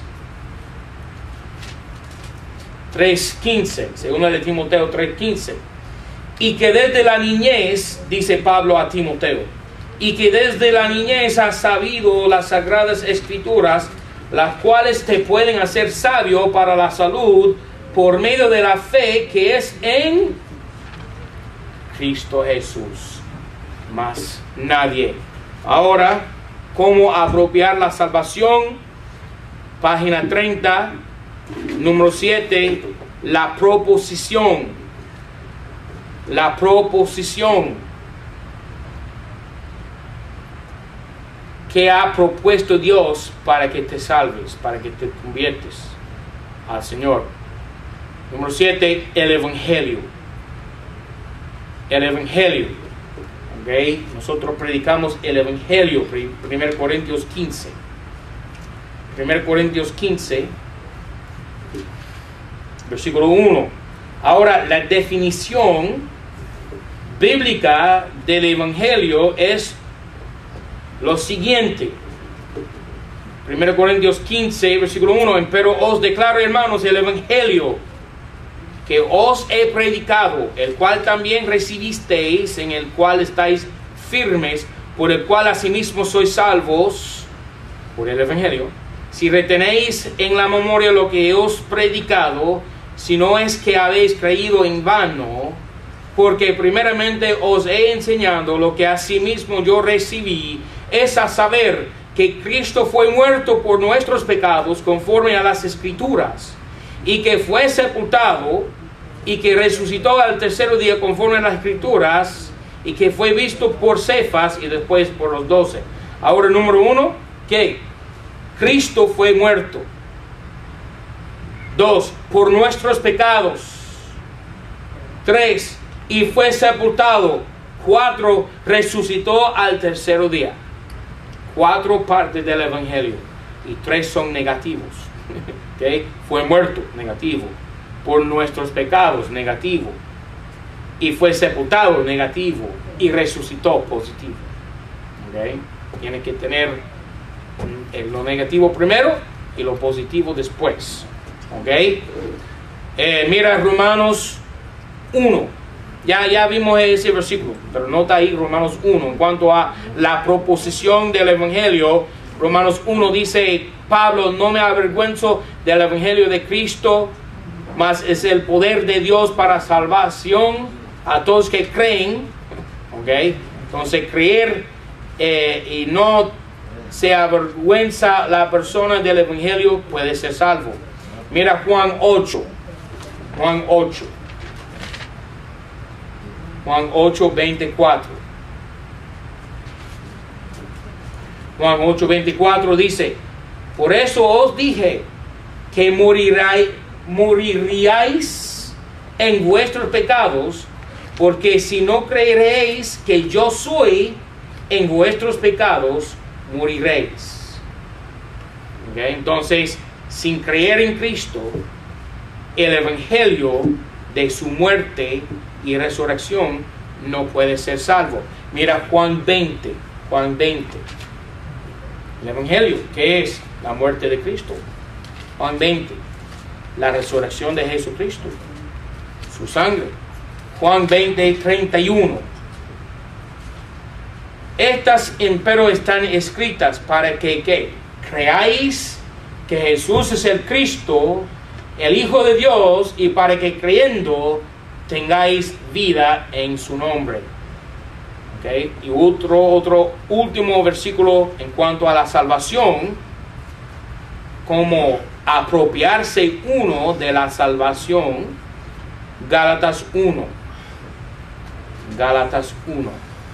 tres quince. Segunda de Timoteo tres quince. Y que desde la niñez, dice Pablo a Timoteo, y que desde la niñez has sabido las sagradas escrituras, las cuales te pueden hacer sabio para la salud por medio de la fe que es en Cristo Jesús. Más nadie. Ahora, ¿cómo apropiar la salvación? Página treinta, número siete, la proposición. La proposición que ha propuesto Dios para que te salves, para que te conviertes al Señor. Número siete, el Evangelio. El Evangelio. Okay. Nosotros predicamos el Evangelio. primera Corintios quince. primera Corintios quince, versículo uno. Ahora, la definición bíblica del Evangelio es lo siguiente. primera Corintios quince, versículo uno. Pero os declaro, hermanos, el Evangelio que os he predicado, el cual también recibisteis, en el cual estáis firmes, por el cual asimismo sois salvos, por el Evangelio, si retenéis en la memoria lo que os predicado, si no es que habéis creído en vano, porque primeramente os he enseñado lo que asimismo yo recibí, es a saber que Cristo fue muerto por nuestros pecados conforme a las Escrituras, y que fue sepultado, y que resucitó al tercer día conforme a las Escrituras, y que fue visto por Cefas y después por los doce. Ahora, número uno, ¿qué? Cristo fue muerto. Dos, por nuestros pecados. Tres, y fue sepultado. Cuatro, resucitó al tercer día. Cuatro partes del Evangelio. Y tres son negativos. ¿Okay? Fue muerto, negativo. Por nuestros pecados, negativo. Y fue sepultado, negativo. Y resucitó, positivo. ¿Okay? Tiene que tener lo negativo primero y lo positivo después. ¿Ok? Eh, mira Romanos uno. Ya, ya vimos ese versículo, pero nota ahí Romanos uno. En cuanto a la proposición del Evangelio, Romanos uno dice, Pablo, no me avergüenzo del Evangelio de Cristo, mas es el poder de Dios para salvación a todos que creen. ¿Ok? Entonces creer eh, y no se avergüenza la persona del Evangelio puede ser salvo. Mira Juan ocho. Juan ocho. Juan ocho, veinticuatro. Juan ocho, veinticuatro dice, por eso os dije que moriráis, moriríais en vuestros pecados, porque si no creeréis que yo soy, en vuestros pecados moriréis. ¿Okay? Entonces, sin creer en Cristo, el Evangelio de su muerte y resurrección no puede ser salvo. Mira Juan veinte, Juan veinte. El Evangelio, que es la muerte de Cristo. Juan veinte, la resurrección de Jesucristo, su sangre. Juan veinte, treinta y uno. Estas empero están escritas para que, que creáis que Jesús es el Cristo, el Hijo de Dios, y para que creyendo tengáis vida en su nombre. ¿Okay? Y otro, otro último versículo en cuanto a la salvación, como apropiarse uno de la salvación, Gálatas uno. Gálatas uno.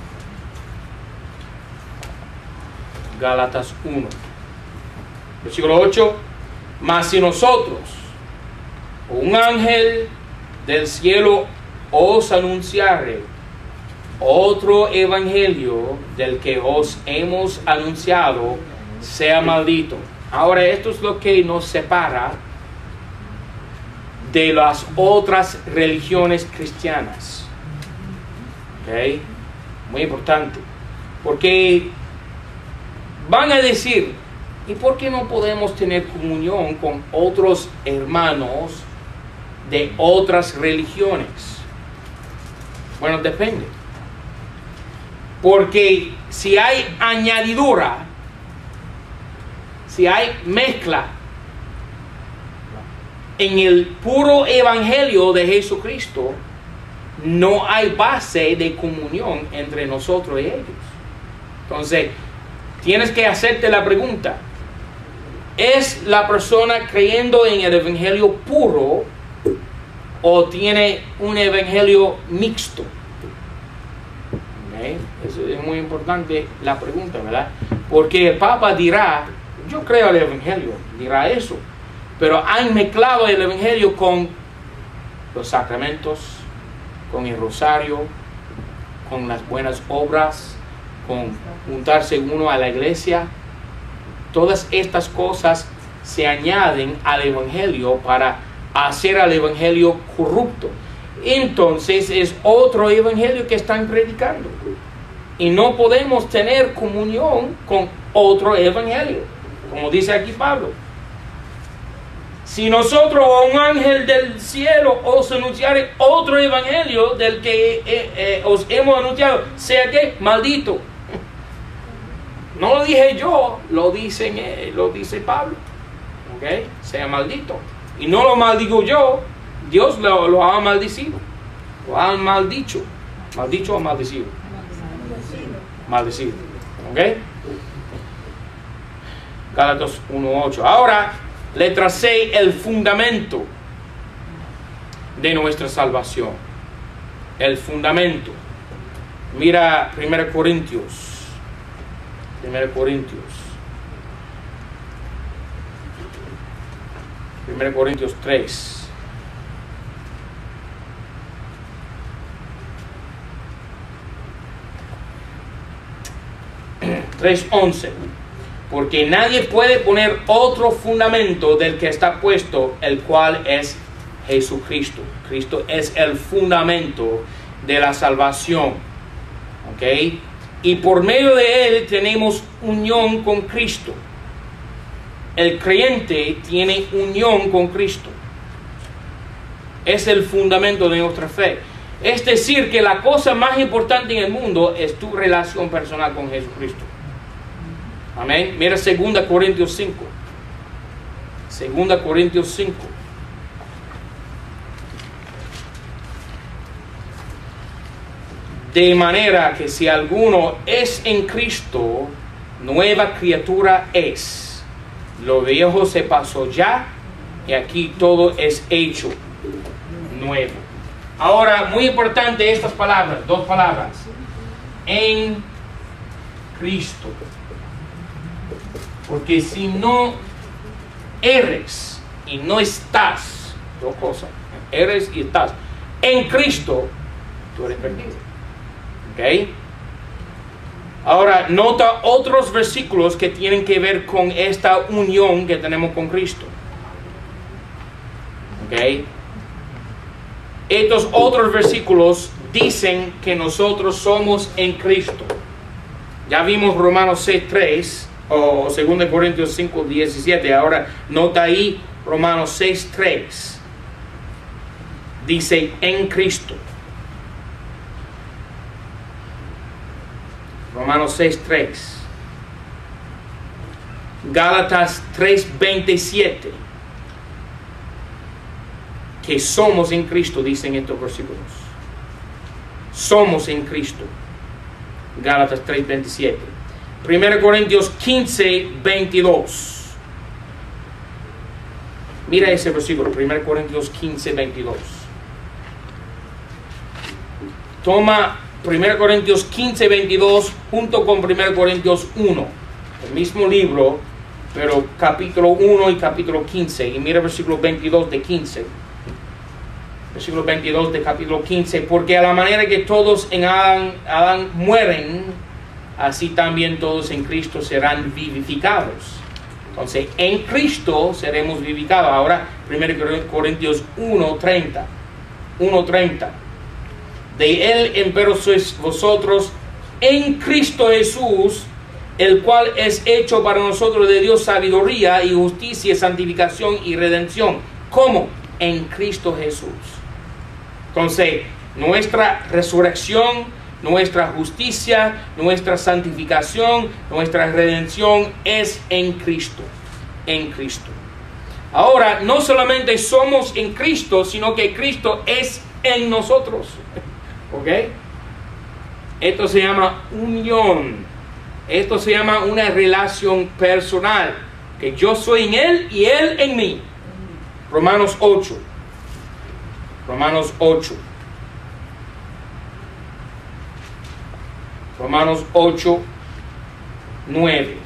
Gálatas uno. Versículo ocho. Mas si nosotros, o un ángel del cielo, os anunciare otro evangelio del que os hemos anunciado, sea maldito. Ahora, esto es lo que nos separa de las otras religiones cristianas. ¿Ok? Muy importante. Porque van a decir, ¿y por qué no podemos tener comunión con otros hermanos de otras religiones? Bueno, depende. Porque si hay añadidura, si hay mezcla en el puro evangelio de Jesucristo, no hay base de comunión entre nosotros y ellos. Entonces, tienes que hacerte la pregunta: ¿es la persona creyendo en el evangelio puro o tiene un evangelio mixto? ¿Okay? Eso es muy importante la pregunta, ¿verdad? Porque el Papa dirá, yo creo el evangelio, dirá eso, pero han mezclado el evangelio con los sacramentos, con el rosario, con las buenas obras, con juntarse uno a la iglesia. Todas estas cosas se añaden al evangelio para hacer al evangelio corrupto. Entonces es otro evangelio que están predicando, y no podemos tener comunión con otro evangelio, como dice aquí Pablo. Si nosotros o un ángel del cielo os anunciare otro evangelio del que eh, eh, os hemos anunciado, sea que maldito. No lo dije yo, lo, dicen, eh, lo dice Pablo. ¿Okay? Sea maldito. Y no lo maldigo yo, Dios lo, lo ha maldecido. Lo ha maldicho. ¿Maldicho o maldecido? Maldecido. ¿Ok? Gálatas uno ocho. Ahora, letra C, el fundamento de nuestra salvación. El fundamento. Mira primera Corintios. primera Corintios. primera Corintios tres. tres once. Porque nadie puede poner otro fundamento del que está puesto, el cual es Jesucristo. Cristo es el fundamento de la salvación. ¿Ok? Y por medio de él tenemos unión con Cristo. El creyente tiene unión con Cristo. Es el fundamento de nuestra fe. Es decir, que la cosa más importante en el mundo es tu relación personal con Jesucristo. Amén. Mira segunda Corintios cinco. segunda Corintios cinco. De manera que si alguno es en Cristo, nueva criatura es. Lo viejo se pasó ya, y aquí todo es hecho nuevo. Ahora, muy importante estas palabras, dos palabras. En Cristo. Porque si no eres y no estás, dos cosas, eres y estás en Cristo, tú eres perdido. ¿Ok? Ahora, nota otros versículos que tienen que ver con esta unión que tenemos con Cristo. ¿Ok? Estos otros versículos dicen que nosotros somos en Cristo. Ya vimos Romanos seis tres. O segunda Corintios cinco diecisiete. Ahora nota ahí Romanos seis tres. Dice en Cristo. Romanos seis tres. Gálatas tres veintisiete. Que somos en Cristo, dicen estos versículos. Somos en Cristo. Gálatas tres veintisiete. primera Corintios quince veintidós. Mira ese versículo, primera Corintios quince veintidós. Toma primera Corintios quince veintidós junto con primera Corintios uno. El mismo libro, pero capítulo uno y capítulo quince. Y mira el versículo veintidós de quince. Versículo veintidós de capítulo quince. Porque a la manera que todos en Adán, Adán mueren, así también todos en Cristo serán vivificados. Entonces, en Cristo seremos vivificados. Ahora, primera Corintios uno treinta. uno treinta. De él, empero, sois vosotros en Cristo Jesús, el cual es hecho para nosotros de Dios sabiduría y justicia, santificación y redención. ¿Cómo? En Cristo Jesús. Entonces, nuestra resurrección, nuestra justicia, nuestra santificación, nuestra redención es en Cristo. En Cristo. Ahora, no solamente somos en Cristo, sino que Cristo es en nosotros. ¿Ok? Esto se llama unión. Esto se llama una relación personal. Que yo soy en Él y Él en mí. Romanos ocho. Romanos ocho. Romanos ocho, nueve.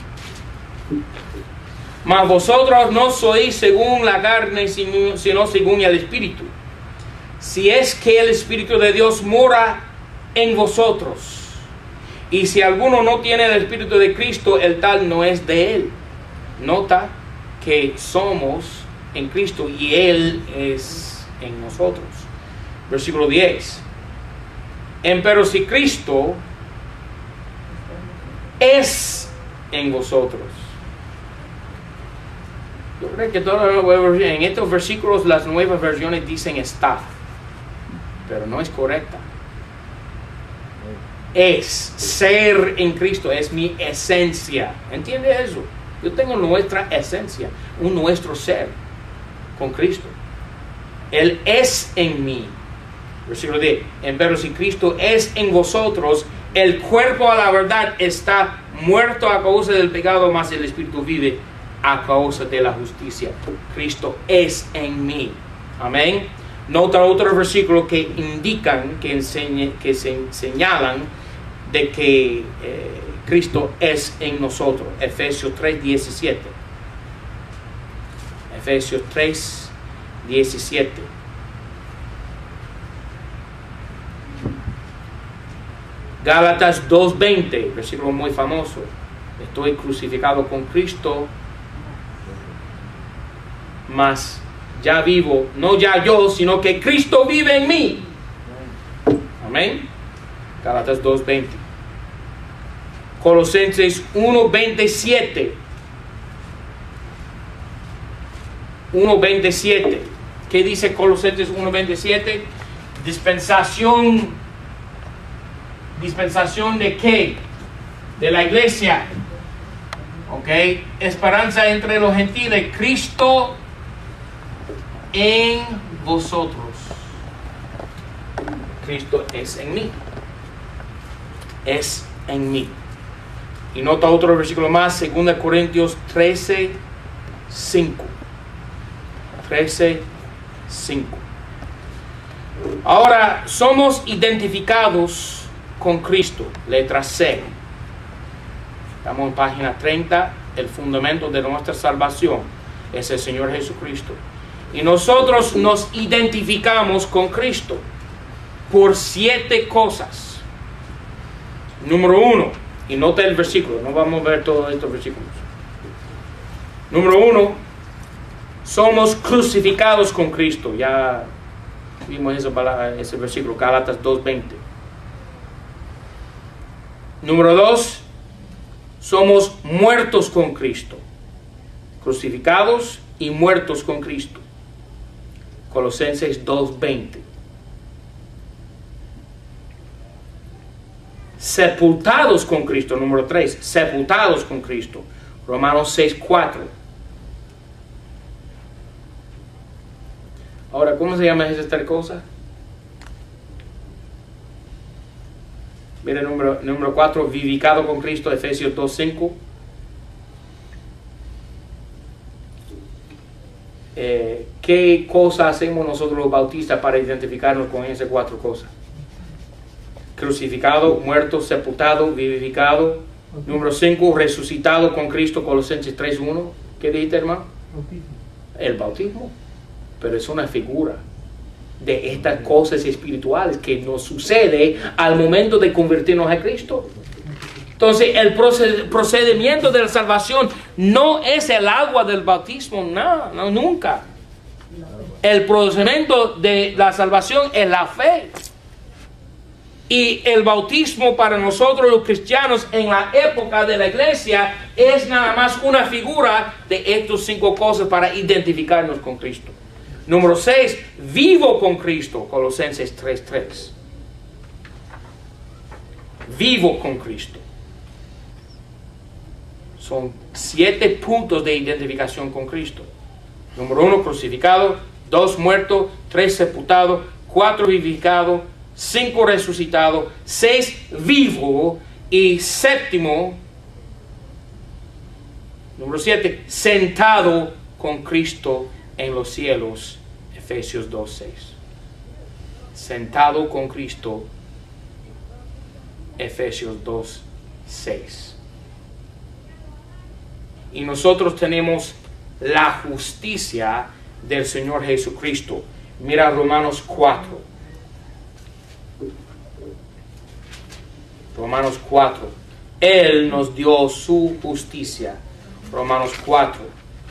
Mas vosotros no sois según la carne, sino según el Espíritu. Si es que el Espíritu de Dios mora en vosotros. Y si alguno no tiene el Espíritu de Cristo, el tal no es de Él. Nota que somos en Cristo y Él es en nosotros. Versículo diez. Empero si Cristo es en vosotros. Yo creo que todas las nuevas versiones, en estos versículos las nuevas versiones dicen está, pero no es correcta. Es ser en Cristo, es mi esencia. ¿Entiende eso? Yo tengo nuestra esencia, un nuestro ser con Cristo. Él es en mí. Versículo diez. Empero si Cristo es en vosotros, el cuerpo a la verdad está muerto a causa del pecado, mas el Espíritu vive a causa de la justicia. Cristo es en mí. Amén. Nota otro versículo que indican, que, enseñe, que se señalan de que eh, Cristo es en nosotros. Efesios tres diecisiete. Efesios tres, diecisiete. Gálatas dos, veinte, versículo muy famoso. Estoy crucificado con Cristo, mas ya vivo, no ya yo, sino que Cristo vive en mí. Amén. Gálatas dos, veinte. Colosenses uno, veintisiete. uno, veintisiete. ¿Qué dice Colosenses uno, veintisiete? Dispensación. ¿Dispensación de qué? De la iglesia. Ok. Esperanza entre los gentiles. Cristo en vosotros. Cristo es en mí. Es en mí. Y nota otro versículo más. Segunda Corintios trece, cinco. trece, cinco. Ahora somos identificados con Cristo, letra C. Estamos en página treinta. El fundamento de nuestra salvación es el Señor Jesucristo. Y nosotros nos identificamos con Cristo por siete cosas. Número uno, y nota el versículo, no vamos a ver todos estos versículos. Número uno, somos crucificados con Cristo. Ya vimos ese, ese versículo, Gálatas dos, veinte. Número dos, somos muertos con Cristo. Crucificados y muertos con Cristo. Colosenses dos, veinte. Sepultados con Cristo. Número tres, sepultados con Cristo. Romanos seis, cuatro. Ahora, ¿cómo se llama esa tal cosa? Mira, número, número cuatro, vivificado con Cristo, Efesios dos, cinco. Eh, ¿Qué cosa hacemos nosotros los bautistas para identificarnos con esas cuatro cosas? Crucificado, muerto, sepultado, vivificado. Número cinco, resucitado con Cristo, Colosenses tres, uno. ¿Qué dijiste, hermano? Bautismo. El bautismo. Pero es una figura de estas cosas espirituales que nos sucede al momento de convertirnos a Cristo. Entonces el procedimiento de la salvación no es el agua del bautismo, no, no, nunca. El procedimiento de la salvación es la fe. Y el bautismo para nosotros los cristianos en la época de la iglesia es nada más una figura de estas cinco cosas para identificarnos con Cristo. Número seis, vivo con Cristo, Colosenses tres, tres. Vivo con Cristo. Son siete puntos de identificación con Cristo. Número uno, crucificado. Dos, muerto. Tres, sepultado. Cuatro, vivificado. Cinco, resucitado. Seis, vivo. Y séptimo, número siete, sentado con Cristo en los cielos, Efesios dos, seis. Sentado con Cristo, Efesios dos, seis. Y nosotros tenemos la justicia del Señor Jesucristo. Mira Romanos cuatro. Romanos cuatro. Él nos dio su justicia. Romanos cuatro.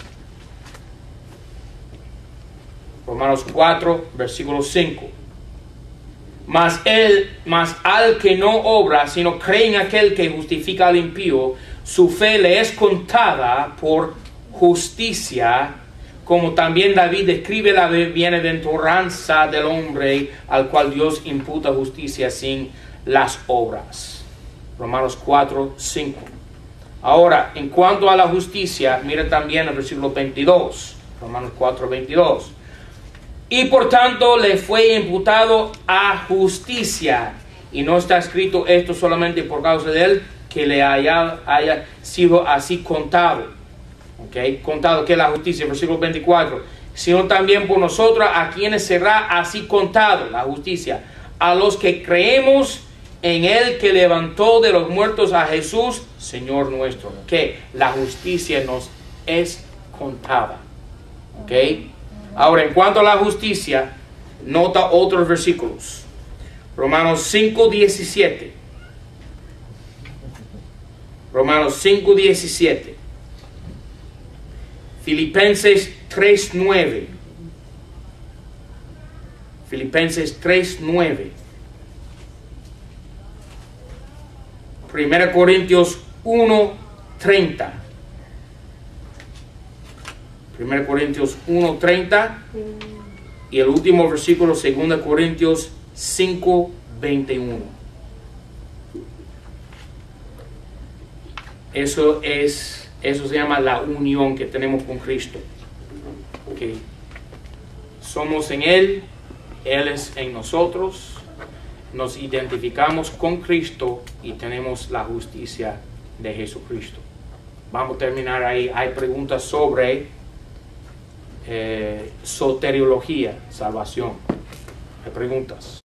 Romanos cuatro, versículo cinco. Mas él, mas al que no obra, sino cree en aquel que justifica al impío, su fe le es contada por justicia, como también David describe la bienaventuranza del hombre al cual Dios imputa justicia sin las obras. Romanos cuatro, cinco. Ahora, en cuanto a la justicia, mira también el versículo veintidós. Romanos cuatro, veintidós. Y por tanto le fue imputado a justicia. Y no está escrito esto solamente por causa de él, que le haya, haya sido así contado. ¿Ok? Contado que es la justicia, versículo veinticuatro. Sino también por nosotros, a quienes será así contado la justicia. A los que creemos en él que levantó de los muertos a Jesús, Señor nuestro. Que la justicia nos es contada. ¿Ok? Ahora, en cuanto a la justicia, nota otros versículos. Romanos cinco diecisiete. Romanos cinco diecisiete. Filipenses tres nueve. Filipenses tres nueve. Primera Corintios uno treinta. Primera Corintios uno treinta. Y el último versículo, Segunda Corintios cinco veintiuno. Eso es, eso se llama la unión que tenemos con Cristo. Okay. Somos en Él, Él es en nosotros. Nos identificamos con Cristo y tenemos la justicia de Jesucristo. Vamos a terminar ahí. Hay preguntas sobre eh, soteriología, salvación. Hay preguntas.